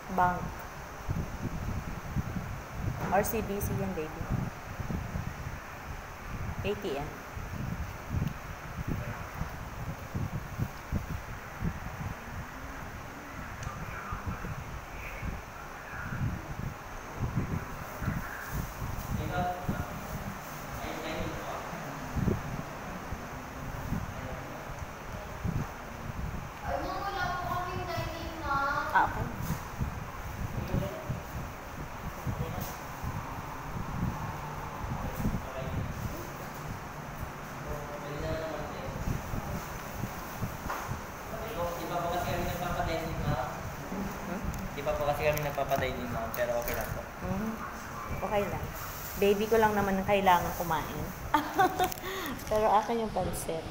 Bank. RCBC yan, baby. ATM. Okay. Di pa po kasi kami nagpapadining, ma'am, pero okay lang po. Okay lang. Baby ko lang naman ang kailangan kumain. Pero akin yung pansit.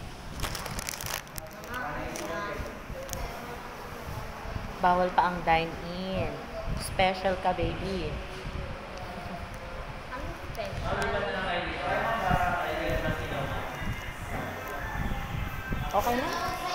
Bawal pa ang dine-in. Special ka, baby. Ano special? Okay na?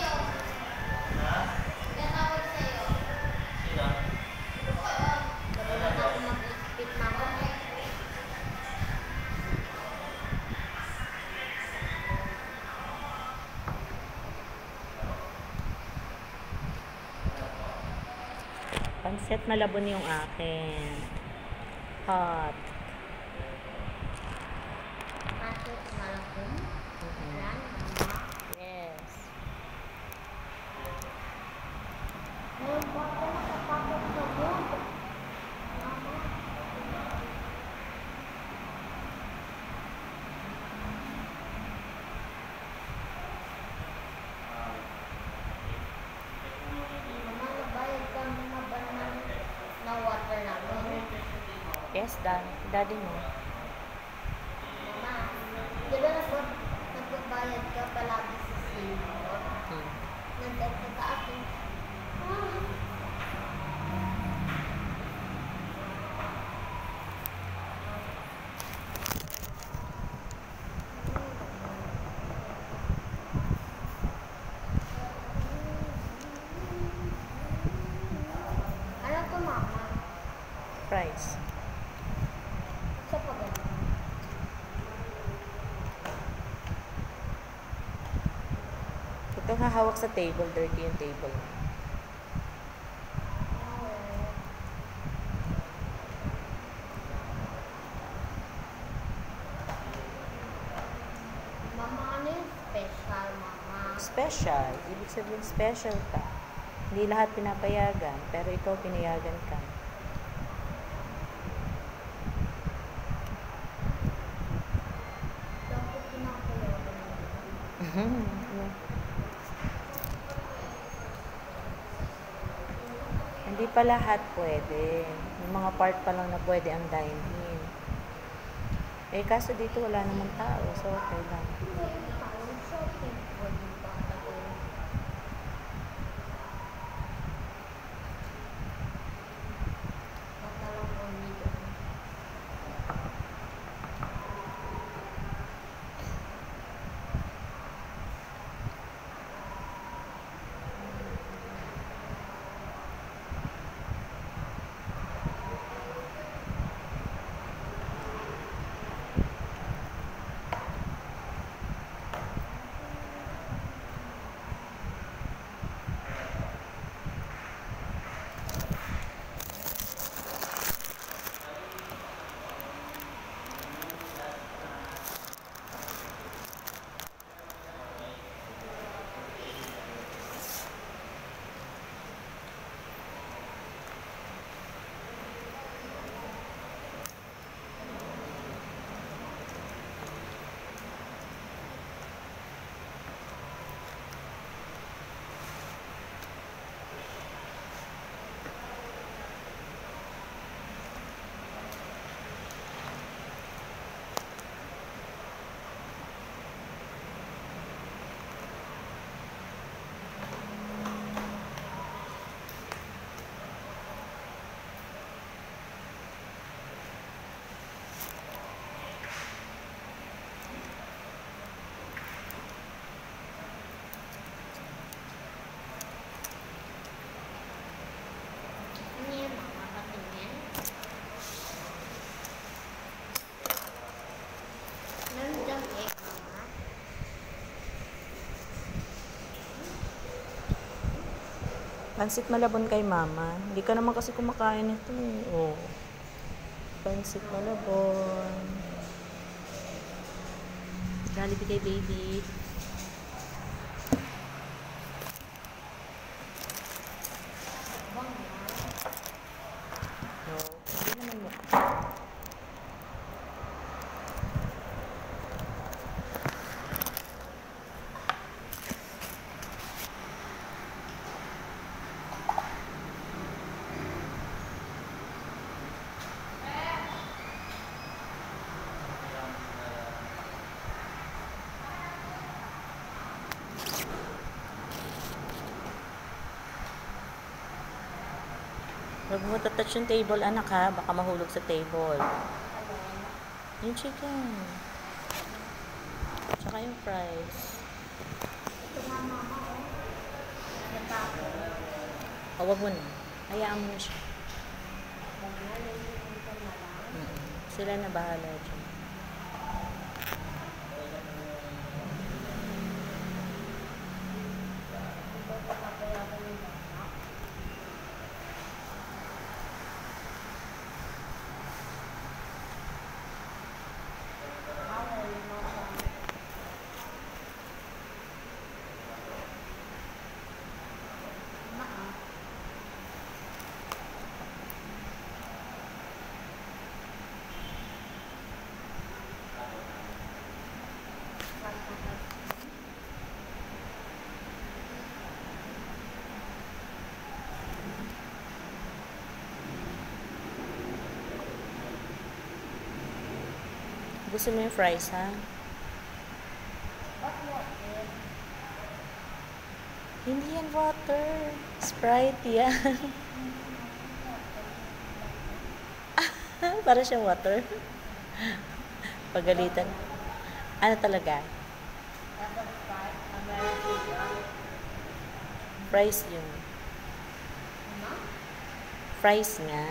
Pansit malabon yung akin. Hot. Pasok malakong. Yan, Yes. ngayon po ako nakapasok sa board. Mama. Mama, nabayad ka muna ba na water namin? Yes, daddy mo. Mama, di ba nagbabayad ka palagi sa senior? Nandun ka sa akin. Ano to, mama? Fries. Sa pagano? Ito hahawak sa table. Dirty yung table. Mama, ano yung special, mama? Special. Ibig sabihin special ka. Hindi lahat pinapayagan. Pero ikaw pinayagan ka. Dapat pinapayagan mo. Hindi pa lahat pwede. Yung mga part pa lang na pwede ang dine-in. Eh, kaso dito wala namang tao. So, okay lang. Shopping po, di ba? Matalang po nito. Pansit malabon kay mama. Hindi ka naman kasi kumakain ito eh. Oh. Pansit malabon. Jollibee kay baby. No, hindi naman mo. Huwag mo touch yung table, anak ha. Baka mahulog sa table. Yung chicken. Tsaka yung fries. Ito nga mama, oh. Natapo. O, wag mo na. Hayaan mo na siya. Sila na bahala dyan. Gusto mo yung fries, ha? Hindi yan water. Sprite yan. Para siyang water. Pagalitan. Ano talaga? Fries yun. Fries nga.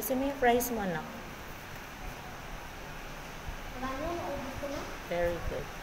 Ubusin mo yung fries mo, anak. Wala na, naubos ko na. Very good.